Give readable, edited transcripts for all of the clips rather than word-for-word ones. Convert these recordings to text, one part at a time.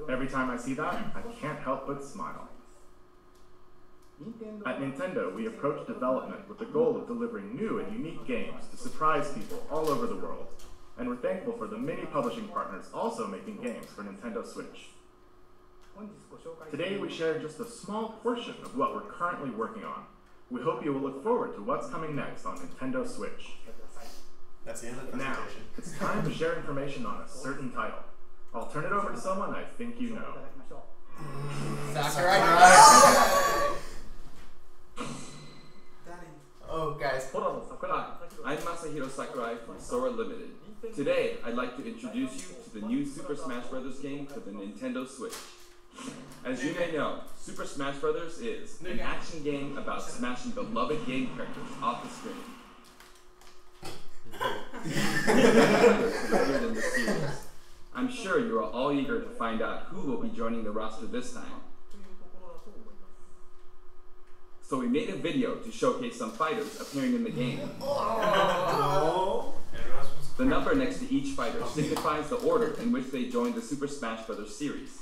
Every time I see that, I can't help but smile. At Nintendo, we approach development with the goal of delivering new and unique games to surprise people all over the world. And we're thankful for the many publishing partners also making games for Nintendo Switch. Today we share just a small portion of what we're currently working on. We hope you will look forward to what's coming next on Nintendo Switch. That's the end of the Now, presentation. it's time to share information on a certain title. I'll turn it over to someone I think you know. Sakurai. Oh, guys. I'm Masahiro Sakurai from Sora Limited. Today, I'd like to introduce you to the new Super Smash Bros. Game for the Nintendo Switch. As you may know, Super Smash Bros. Is an action game about smashing beloved game characters off the screen. In the series. I'm sure you are all eager to find out who will be joining the roster this time. So we made a video to showcase some fighters appearing in the game. The number next to each fighter signifies the order in which they joined the Super Smash Bros. Series.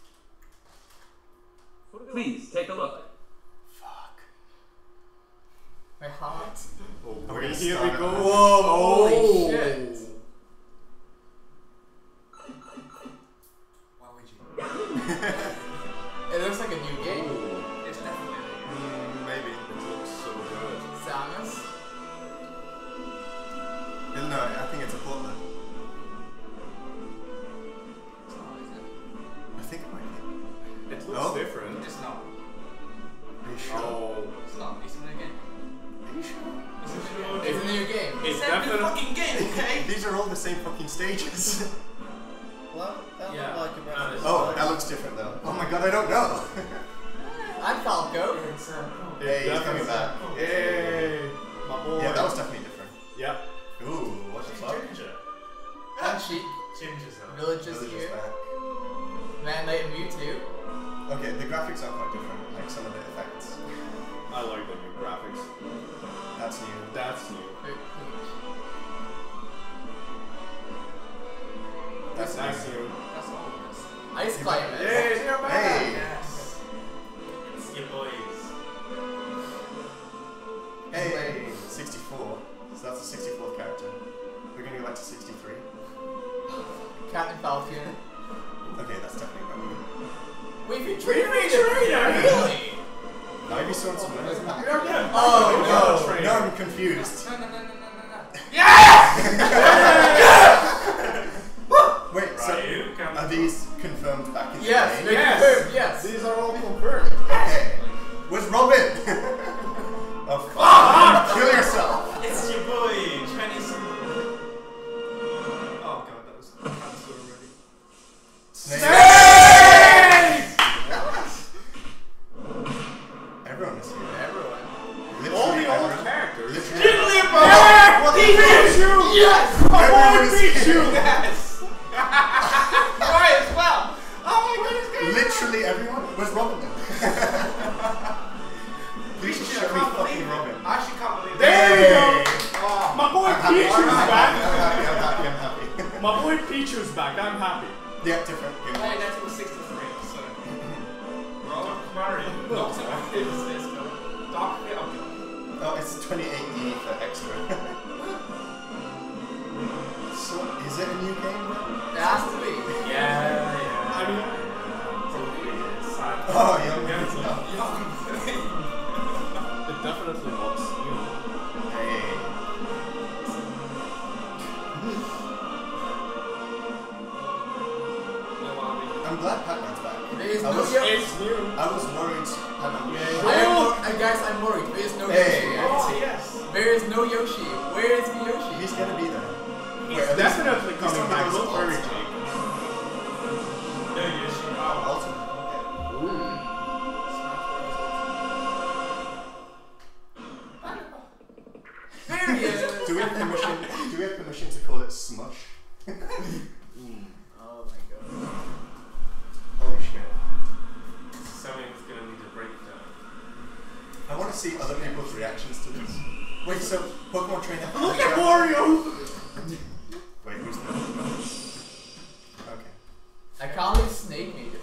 Please take a look. Fuck. My heart. Oh, Here we go. Whoa! Oh. Holy shit! Why would you? It looks like a new game. It's definitely Maybe. It looks so good. Samus. No, I think it's a Portland. It's not, is it? I think it might be. It looks No? different. It's not. Are you sure? Oh. It's not. It's a new game. Are you sure? It's a new game. It's definitely fucking game, okay? These are all the same fucking stages. Well, that Yeah. looked like a Breath of the Oh, Wild. that looks different though. Oh my god, I don't know. I'm Falco. Yeah, he's coming back. Yay! My boy. Yeah, that was definitely different. Yep. Ooh, what the fuck? I'm Sheik. Village is Village is here. back. Manlight and Mewtwo. Okay, the graphics are quite different, like some of the effects. I like the new graphics. That's new. That's new. That's That's new. new. That's all of this. Ice Climate. Yay, you're back! Hey! Yes. It's your boys. Hey! 64. So that's the 64th character. We're gonna go back to 63. Captain Falcon. Okay, that's definitely right. Wait, really? Ivy Sword some minutes back. Oh No, I'm confused. no. No. Wait, so are these confirmed back in Yes, the they're game? confirmed, yes. These are all confirmed. Okay. Where's Robin? Oh, fuck! Kill yourself! It's your boy, Chinese. Oh god, that was cancelled already. Snake! Everyone is here. Everyone. Literally All the old everyone. characters. Literally Pikachu! Yes! everyone is here. Yes! Right as well! Oh my god, it's good! Literally everyone? Where's Robin then? Please just show me fucking Robin. I actually can't believe There you go! Oh. My boy I'm happy, Pichu's I'm back! happy, I'm happy, I'm happy. My boy Pichu's back, I'm happy. Yeah, different game. Hey, that's was 63, so. Dark Mario. Not so bad. It was this, but Dark Mario. Oh, it's 28E for extra. So, is it a new game then? It has to be. Yeah. I mean, Probably is. Oh, young Yeah, man's it's stuff. it definitely looks new. Hey. I'm glad Pac-Man's back. There is I no was- Yoshi. It's new. I was worried Pac-Man was Guys, I'm worried. There is no Hey. Yoshi. Oh, yes. There is no Yoshi. Where is the Yoshi? He's gonna be there. He's Wait, at least- definitely he's coming one of back. those Don't worry, spots. Jake. No, Yoshi. Oh, Ultimate. There he is. Do we have permission to call it Smush? Oh my god. Holy shit. Sony's gonna need a breakdown. I want to see other people's reactions to this. Wait, so Pokemon Trainer. Look at Mario! Wait, who's that? Okay. I can't leave Snake Major.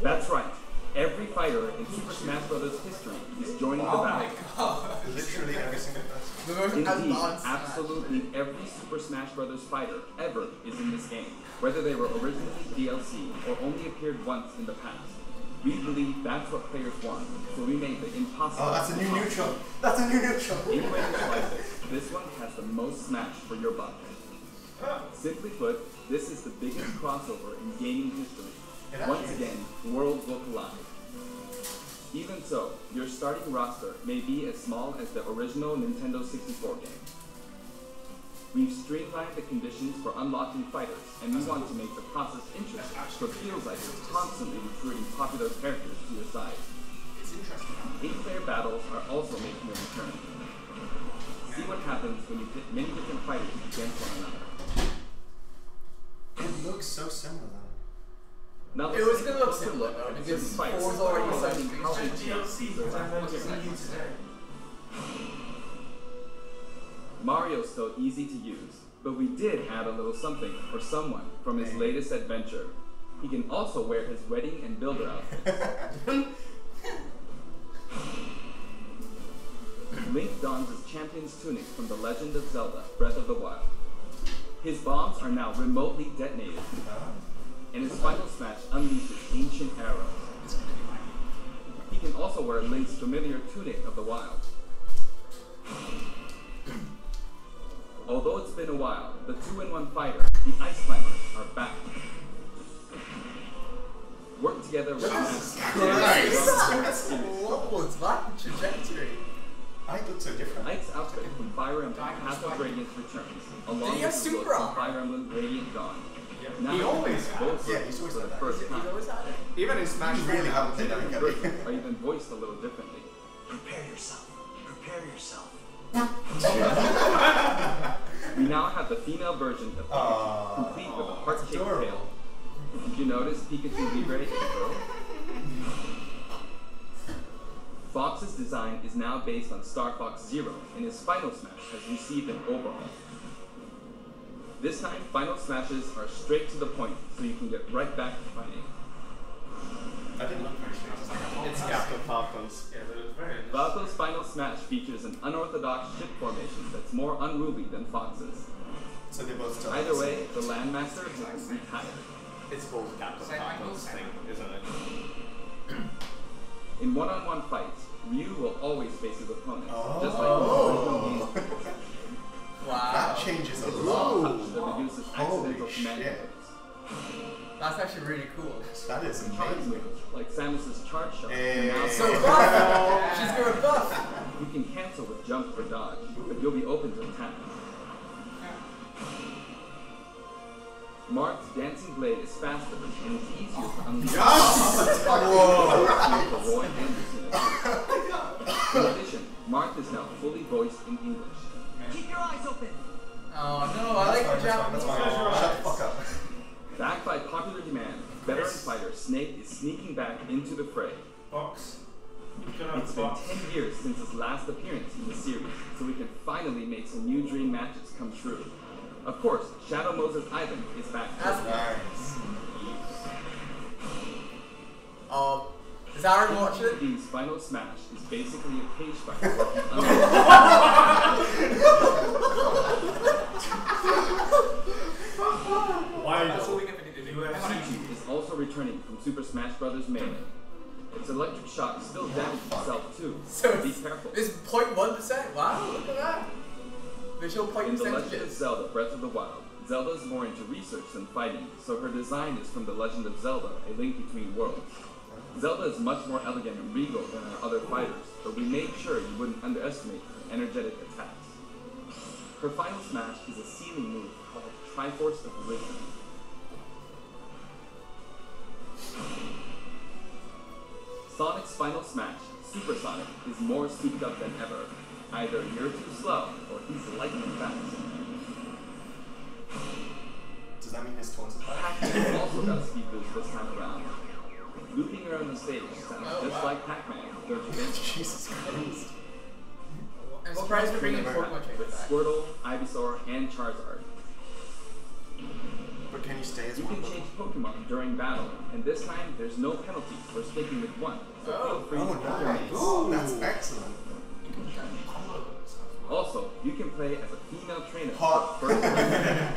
That's right. Every fighter in Super Smash Bros. History is joining the Oh my battle. god. Literally every single person. The most Indeed, advanced Smash. absolutely every Super Smash Bros. Fighter ever is in this game, whether they were originally DLC or only appeared once in the past. We believe that's what players want, so we made the impossible. Oh, that's a new possible. neutral. That's a new neutral. In ways like this one has the most Smash for your buck. Simply put, this is the biggest crossover in gaming history. Once again, worlds will collide. Even so, your starting roster may be as small as the original Nintendo 64 game. We've streamlined the conditions for unlocking fighters, and we want to make the process interesting, so it feels like you're constantly recruiting popular characters to your side. It's interesting. 8-player battles are also making a return. See what happens when you pit many different fighters against one another. It looks so similar though. Now, It was gonna look similar though, because 4 is already so big. DLC that I learned from you today. Mario's still easy to use, but we did add a little something for someone from his latest adventure. He can also wear his wedding and builder outfit. Link dons his champion's tunic from The Legend of Zelda: Breath of the Wild. His bombs are now remotely detonated, and his final smash unleashes ancient arrows. He can also wear Link's familiar tunic of the wild. Although it's been a while, the 2-in-1 fighter, the Ice Climbers, are back. Work together with What was that trajectory? I look so different. Ike's outfit from Fire Emblem Path of Radiance returns, along Did he have with the look super from armor? Fire Emblem Radiant Dawn. Now He you always can has. both Yeah, look he's always for the like that. first He's time. always had it. Even in Smash You really haven't played that Different game. versions are even voiced a little differently. Prepare yourself. Prepare yourself. We now have the female version of Pikachu, complete with a heart-shaped adorable. tail. Did you notice Pikachu Libre is a girl? Fox's design is now based on Star Fox Zero, and his Final Smash has received an overhaul. This time, Final Smashes are straight to the point, so you can get right back to fighting. I didn't look very sure. It's Captain Falcons. Yeah, but it's very Falco's Final Smash features an unorthodox ship formation that's more unruly than Fox's. So they both still Either way, the Landmaster has retired. It's called Captain Same Falcons angles? thing, isn't it? In one-on-one fights, Ryu will always face his opponent, Oh. just like in the original game. Wow. That changes a Law lot. touch that reduces Holy accidental command shit. hits. That's actually really cool. That is Charge amazing. moves, like Samus's charge shot, Hey. can now So buff! She's gonna buff! you can cancel with jump or dodge, but you'll be open to attack. Mark's dancing blade is faster and it's easier to unleash. For Roy Anderson. In addition, Mark is now fully voiced in English. Keep your eyes open. Oh no, I like the That's fine. Japanese. Shut the fuck up. Backed by popular demand, veteran fighter Snake is sneaking back into the fray. box. Good on It's been box. 10 years since his last appearance in the series, so we can finally make some new dream matches come true. Of course, Shadow Moses Ivan is back. That's- Nice. Is Aaron watching? These Final Smash is basically a cage fight working under. Why That's all we get to do. Pichu is also returning from Super Smash Bros. Melee. Its electric shock still damages itself too, So be careful. It's 0.1%. Wow, look at that. Visual point In The Legend of percentages. Zelda: Breath of the Wild, Zelda's more into research than fighting, so her design is from The Legend of Zelda: A Link Between Worlds. Zelda is much more elegant and regal than our other fighters, but we made sure you wouldn't underestimate her energetic attacks. Her final smash is a ceiling move called Triforce of Wisdom. Sonic's final smash, Super Sonic, is more souped up than ever. Either you're too slow, or he's lightning fast. Does that mean his taunts is back? Pac-Man also got a speed boost this time around. Looping around the stage sounds just like Pac-Man, don't you think? Jesus Christ. I'm surprised we're bringing With Pokemon Trainer back. Squirtle, Ivysaur, and Charizard. But can you stay as You one? can change Pokemon during battle, and this time there's no penalty for sticking with one. So feel free Oh, to pick your mates. nice. That's excellent. Also, you can play as a female trainer. Hot. for the first time.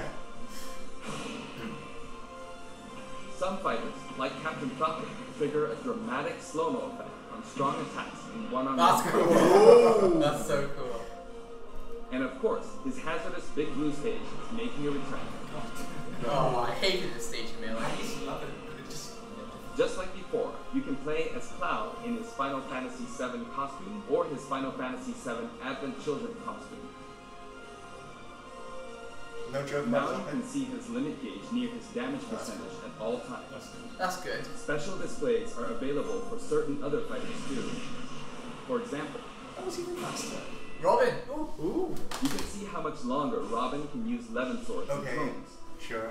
Some fighters, like Captain Falcon, trigger a dramatic slow-mo effect on strong attacks in one-on-one That's fights. cool. That's so cool. And of course, his hazardous Big Blue stage is making a return. Oh, I hated this stage in Melee. I used to love it, but it just. Just like before, you can play as Cloud in his Final Fantasy VII costume or his Final Fantasy VII Advent Children costume. No joke Now about you something? can see his limit gauge near his damage percentage at all times. That's good. Special displays are available for certain other fighters too. For example, That was even faster. Robin. Ooh. you can see how much longer Robin can use Levin swords and Okay. clones. Sure.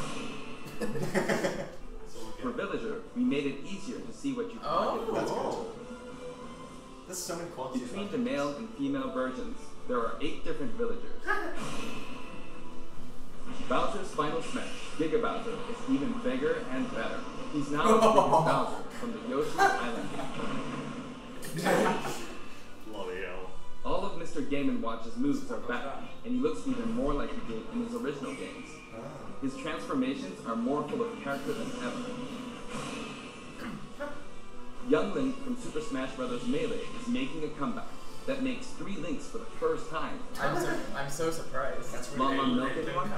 For Villager, we made it easier to see what you can Oh. target. That's good. There's so many qualities. Between the male and female versions, there are 8 different villagers. Bowser's Final Smash, Giga Bowser, is even bigger and better. He's now as big as Bowser from the Yoshi's Island game. Bloody hell. All of Mr. Game & Watch's moves are back, and he looks even more like he did in his original games. His transformations are more full of character than ever. Young Link from Super Smash Bros. Melee is making a comeback that makes 3 Links for the first time. I'm so surprised. That's really Mom cool. on Milk anyone?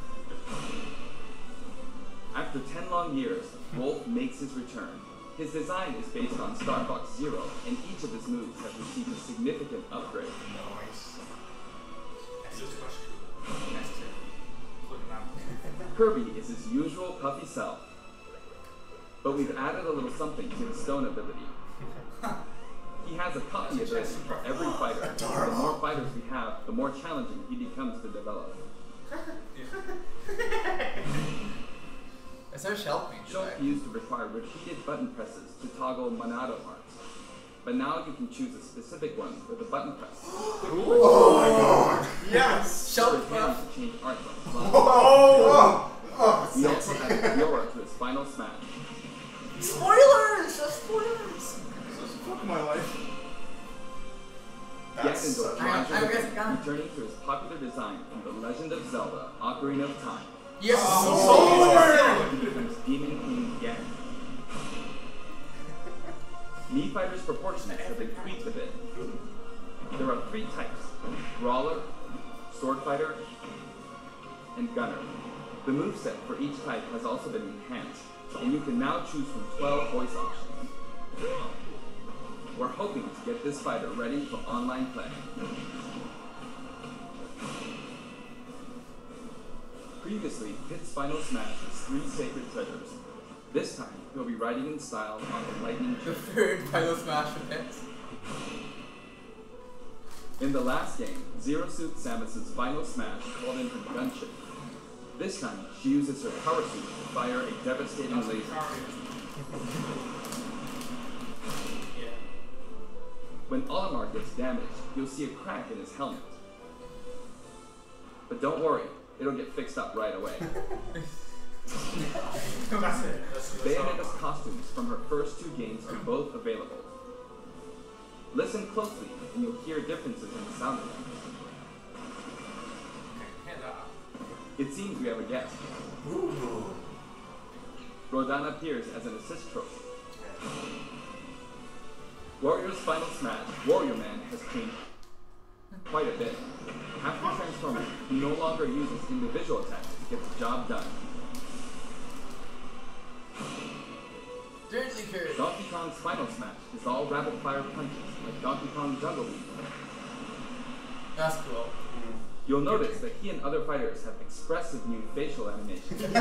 After 10 long years, Wolf makes his return. His design is based on Star Fox Zero, and each of his moves has received a significant upgrade. Nice. That's just much cool. That's it. Look at that. Kirby is his usual puffy self, but we've added a little something to his stone ability. He has a puppy ability for every fighter. The more fighters we have, the more challenging he becomes to develop. It's so shelf me Shulk used to require repeated button presses to toggle Monado marks, but now you can choose a specific one with a button press. Oh my god! Yes! So Shelf it's handy to change art on Oh! He also added Fiora to his Final Smash. Spoilers! Spoilers! Fuck my life. That's Ganondorf such I'm returning gonna- returning to his popular design from The Legend of Zelda: Ocarina of Time. Yes! He becomes Demon King Ganon. Mii Fighter's proportions have been tweaked a bit. There are 3 types: Brawler, Sword Fighter, and Gunner. The moveset for each type has also been enhanced, and you can now choose from 12 voice options. We're hoping to get this fighter ready for online play. Previously, Pit's Final Smash was 3 sacred treasures. This time, he'll be riding in style on the lightning The chain. third Final Smash for Pits. In the last game, Zero Suit Samus's Final Smash called in her gunship. This time, she uses her power suit to fire a devastating laser. Yeah. When Olimar gets damaged, you'll see a crack in his helmet. But don't worry, it'll get fixed up right away. That's it. That's Bayonetta's costumes from her first 2 games are both available. Listen closely, and you'll hear differences in the sound effects. Hand up. It seems we have a guest. Ooh. Rodana appears as an assist trophy. Warrior's Final Smash, Warrior Man has changed quite a bit. After transforming, he no longer uses individual attacks to get the job done. Deadly Curse. Donkey Kong's Final Smash is all rapid-fire punches, like Donkey Kong Jungle League. That's cool. You'll notice that he and other fighters have expressive new facial animations. His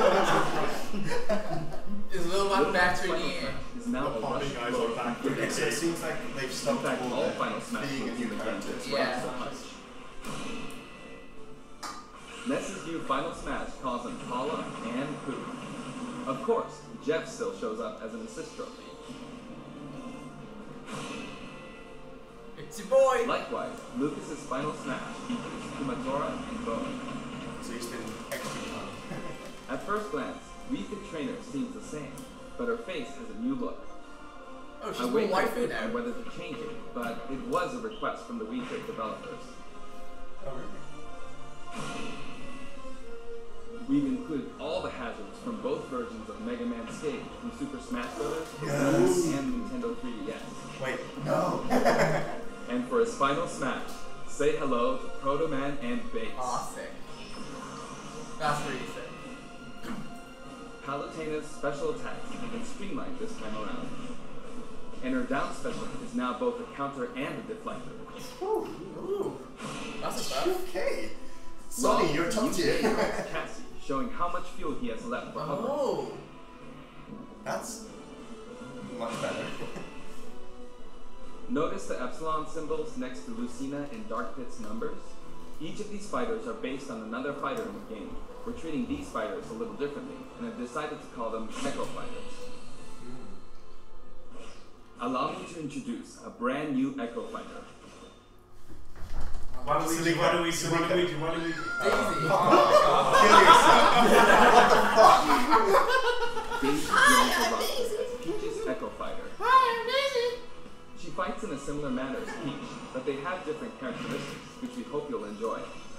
little one Little back Mac's to Final the Smash is now The a popping rush guys flow are back. from Okay, so it seems like they've In stopped fact, all all Final Smash being a moves new in the game character. express Yeah. so much. Ness's new Final Smash calls on Paula and Pooh. Of course, Jeff still shows up as an assist trophy. It's your boy. Likewise, Lucas's Final Smash features Kumatora and Bone. So he's been extra fun. At first glance, Wii Fit Trainer seems the same, but her face has a new look. Oh, she's I more wait waifu on now. whether to change it, but it was a request from the Wii Fit developers. Oh, really? We've included all the hazards from both versions of Mega Man Skate from Super Smash Bros. Yes. and Nintendo 3DS. Wait, no. And for his final smash, say hello to Proto Man and Bates. Aw, sick. That's really sick. Palutena's special attacks have been streamlined this time around. And her down special is now both a counter and a deflector. Ooh. That's a buff. Okay. Sonny, you're top tier. Cassie, showing how much fuel he has left for hovering. Oh. That's much better. Notice the epsilon symbols next to Lucina and Dark Pit's numbers? Each of these fighters are based on another fighter in the game. We're treating these fighters a little differently, and have decided to call them Echo Fighters. Allow me to introduce a brand new Echo Fighter. Waluigi, Waluigi, Waluigi, Waluigi. Daisy. Kill yourself. What the fuck? Daisy joins the roster as Peach's Echo Fighter. Hi, I'm Daisy. She fights in a similar manner as Peach, but they have different characteristics, which we hope you'll enjoy.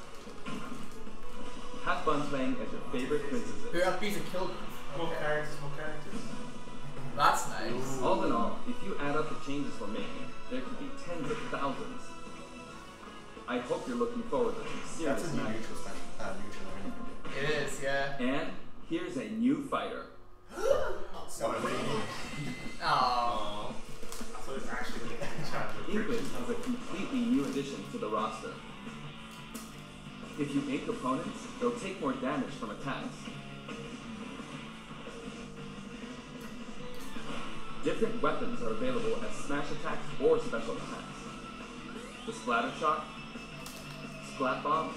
Have fun playing as your favorite Who princesses. have beat and killed me? More characters, more characters. That's nice. All in all, if you add up the changes we're making, there could be tens of thousands. I hope you're looking forward to some That's serious a new magic. neutral special. Neutral. It is, yeah. And here's a new fighter. So, Oh. So it's actually a challenge. Inkling is a completely new addition to the roster. If you ink opponents, they'll take more damage from attacks. Different weapons are available as smash attacks or special attacks. The Splatter Shock, Splat Bomb,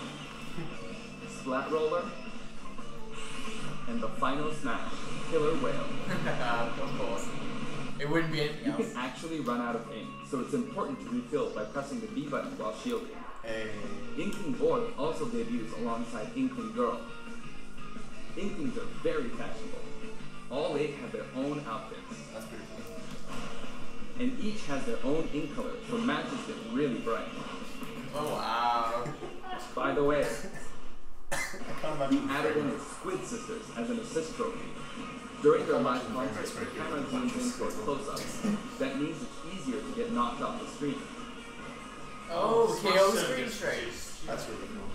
Splat Roller, and the final smash, Killer Whale. Of course. It wouldn't be anything You else. can actually run out of ink, so it's important to refill by pressing the B button while shielding. hey. Inkling Boy also debuts alongside Inkling Girl. Inklings are very fashionable. All 8 have their own outfits, That's pretty cool. and each has their own ink color, so matches get really bright. Oh, wow. By the way, I can't we imagine. added in the Squid Sisters as an assist trophy. During their live concert, the camera zooms in for close-ups. That means it's easier to get knocked off the screen. Oh, Switch KO service. screen straight. That's really cool.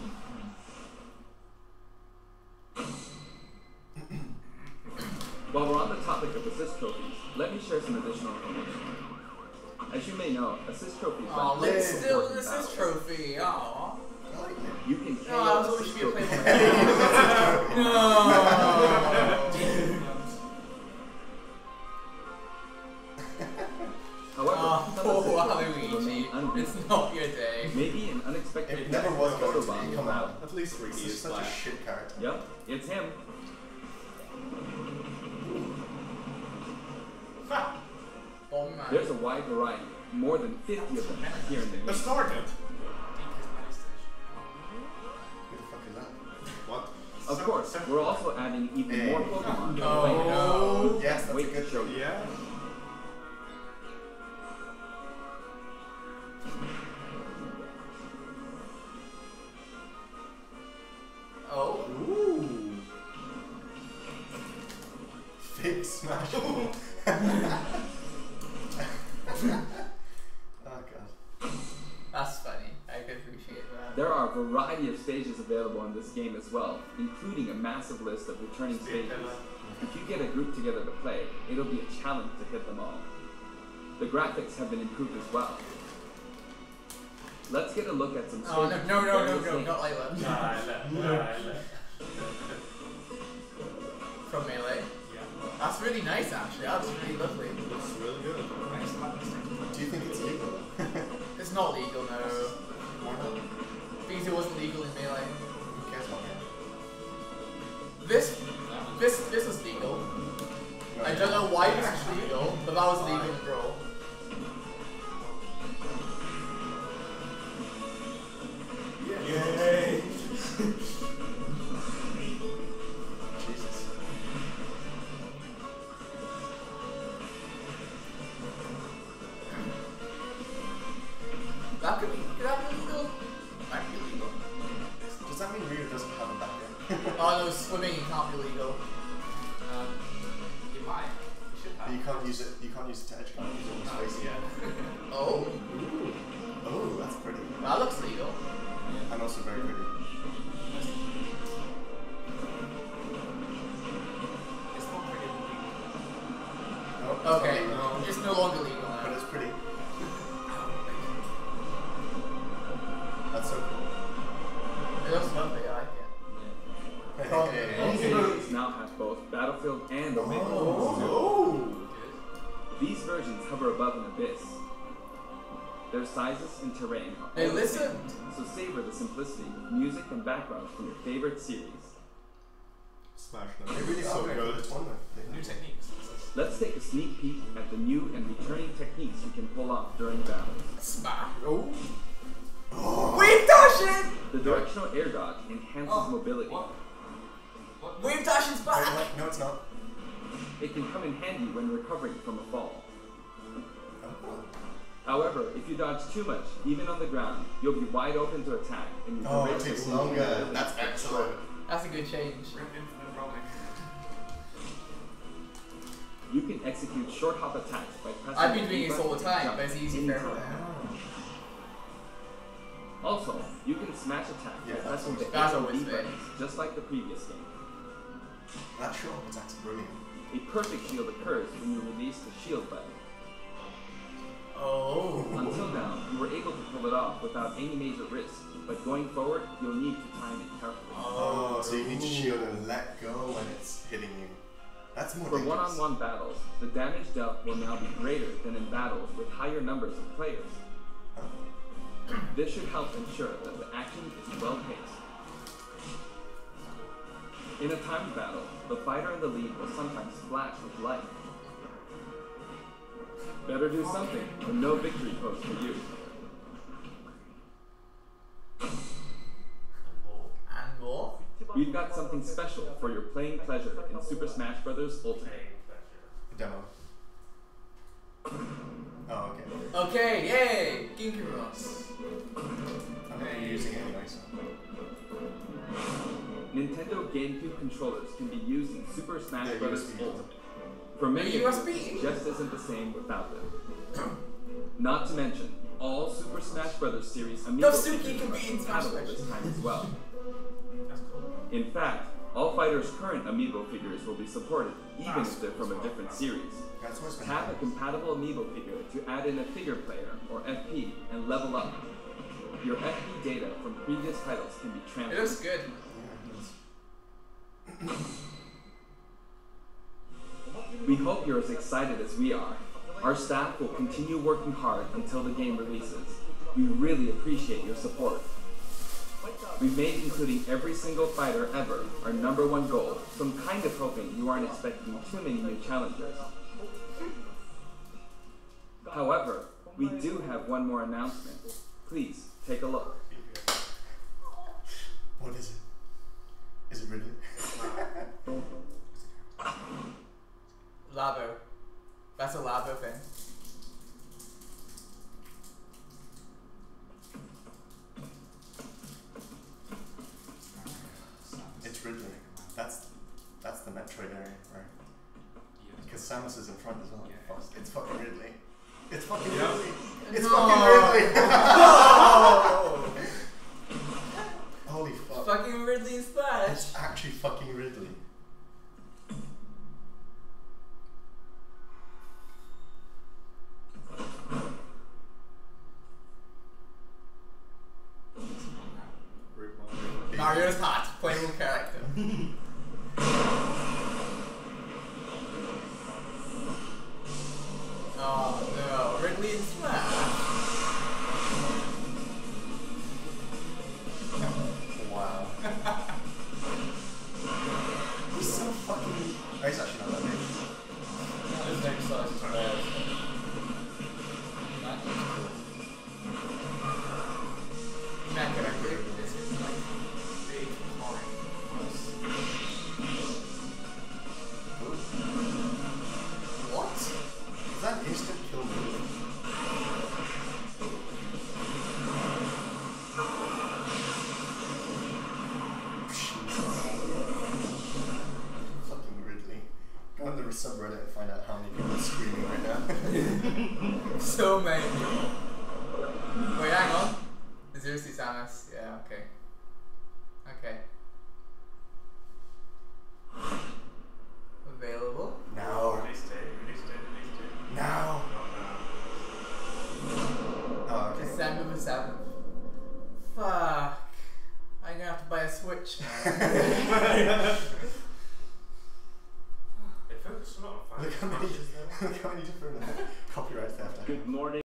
While we're on the topic of assist trophies, let me share some additional information. As you may know, assist trophies Oh, play let's an still important this battle. trophy. Oh. I like it. You can No, I KO was always assist be a trophies. player. No. However, Oh, some poor assist trophies Waluigi. remain unreachable. It's not your day. Maybe an unexpected It never was going to photobomb be. will Come on. out. At least This Ricky is is such a black. shit character. Yep, it's him. Oh, man. There's a wide variety, more than 50 of them here in the game. Let's start it. Who the fuck is that? What? Of course, we're also adding even more Pokemon. to the Oh, lineup. no. Yes, that's a Wait good to show you. Yeah. Oh. Ooh. Fake smash. Oh god. That's funny. I can appreciate that. There are a variety of stages available in this game as well, including a massive list of returning stages. If you get a group together to play, it'll be a challenge to hit them all. The graphics have been improved as well. Let's get a look at some Oh, stages no, from various games. not like that. Nah, I left. From Melee. Yeah. That's really nice, actually. That's really lovely. Looks really good. Nice mistake. Do you think it's legal? It's not legal, no. Why not? Because it wasn't legal in Melee. Who cares about it? This was legal. I don't know why this was legal, but that was legal in Brawl. Yay! Swimming can't be legal. You might. You should But have. you can't use it. You can't use it to edge. Can't use it on space. Yeah. Oh, Oh, that's pretty. that looks legal. And also very pretty. It's not pretty legal. No, it's Okay, not legal. it's no longer legal But now. it's pretty. That's so cool. It looks lovely, I like it. Hey. All series now have both Battlefield and Omega. Oh. These versions hover above an abyss. Their sizes and terrain are They all the same, listened. so savor the simplicity with music and backgrounds from your favorite series. Smash They them. really So are great for good. the tournament. New techniques. Let's take a sneak peek at the new and returning techniques you can pull off during battles. Smash. Oh. Wave dashing! The directional air dodge enhances Oh, mobility. What? Wave dashing's Wait, back! wait, no, it's not. It can come in handy when recovering from a fall. Oh. However, if you dodge too much, even on the ground, you'll be wide open to attack and your Oh, it risk of takes losing longer. your ability That's to get excellent. shorter. That's a good change. Bring infinite rolling. You can execute short hop attacks by pressing I've been the doing B this all the button time, and but it's jump easy for anytime. everyone. Also, you can smash attacks Yeah, by pressing the that's A and always B fair. buttons, just like the previous game. That short attack's brilliant. A perfect shield occurs when you release the shield button. Oh. Until now, you were able to pull it off without any major risk, but going forward, you'll need to time it carefully. Oh, so you need to shield and let go when it's hitting you. That's more For dangerous. one-on-one battles, the damage dealt will now be greater than in battles with higher numbers of players. This should help ensure that the action is well paced. In a timed battle, the fighter in the lead will sometimes flash with light. Better do something when no victory pose for you. And more? We've got something special for your playing pleasure in Super Smash Bros. Ultimate. Demo. Oh, okay. Okay, yay! Ginkuros. I'm not using it anyway, so. Nintendo GameCube controllers can be used in Super Smash They're Bros. USB. Ultimate. For many They're of USB. you, it just isn't the same without them. Not to mention, all Super Smash Bros. Series amiibo Suki figures can are be in Smash compatible Bros. this time as well. That's cool. In fact, all fighters' current amiibo figures will be supported, even if they're from a different series. That's what's been Tap a happening. compatible amiibo figure to add in a figure player, or FP, and level up. Your FP data from previous titles can be It transferred. looks good. We hope you're as excited as we are. Our staff will continue working hard until the game releases. We really appreciate your support. We've made including every single fighter ever our #1 goal, so I'm kind of hoping you aren't expecting too many new challengers. However, we do have one more announcement. Please, take a look. What is it? Is it Ridley? Labo. That's a Labo thing. It's Ridley. That's the Metroid area, right? Because Samus is in front as well. It's fucking Ridley. It's fucking Yeah. Ridley. It's No. fucking Ridley. Oh! Holy fuck. Fucking Ridley Splash. It's actually fucking Ridley. Mario's hot, playable character. Oh no, Ridley and Smash. Wow. He's so fucking. Oh, he's actually not that big. His next size is bad. That is cool. Mac character. This is like big horror. So many. Wait, hang on. Seriously, Samus. Yeah, okay. Okay. Available. Now. Release date. Now. Oh, okay. December the 7th. Fuck. I'm gonna have to buy a Switch now. It focused a lot on Look how many, matches though. look how many different copyright theft. Good morning.